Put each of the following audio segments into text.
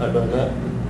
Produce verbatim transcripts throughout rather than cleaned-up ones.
Kalau ada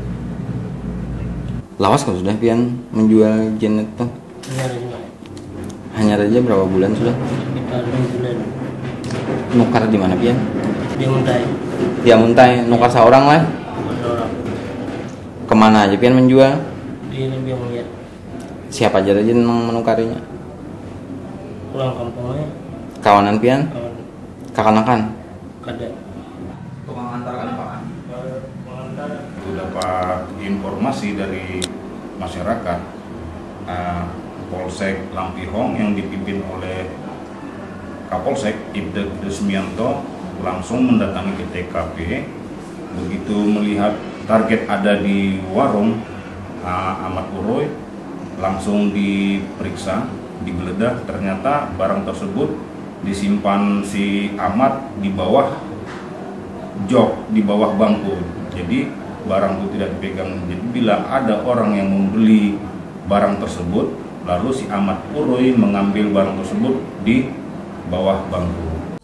Lawas kalau sudah pian menjual jin itu? hanya juga Hanya aja berapa bulan sudah? kita enam bulan Nukar di mana pian? dia muntai Dia muntai nukar seorang lah. ada orang Kemana aja pian menjual? dia lebih melihat Siapa aja aja yang menukarinya? pulang kampungnya Kawanan pian? kawan Kakanakan? kada Tukang antarkan pak? mengantar Itu dapat informasi dari masyarakat, uh, Polsek Lampihong yang dipimpin oleh Kapolsek Ibda Desmianto langsung mendatangi ke T K P. Begitu melihat target ada di warung uh, Ahmad Uroy, langsung diperiksa, digeledah. Ternyata barang tersebut disimpan si Ahmad di bawah jok, di bawah bangku. Jadi barang itu tidak dipegang. Jadi bila ada orang yang membeli barang tersebut, lalu si Ahmad Uroy mengambil barang tersebut di bawah bangku.